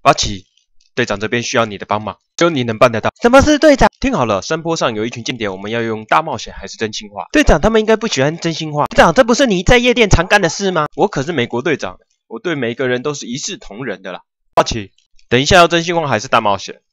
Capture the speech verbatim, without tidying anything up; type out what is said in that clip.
阿奇，队长这边需要你的帮忙，只有你能办得到。 什么是队长？ 听好了，山坡上有一群间谍，我们要用大冒险还是真心话？ 队长他们应该不喜欢真心话。队长，这不是你在夜店常干的事吗？ 我可是美国队长，我对每个人都是一视同仁的啦。阿奇，等一下要真心话还是大冒险？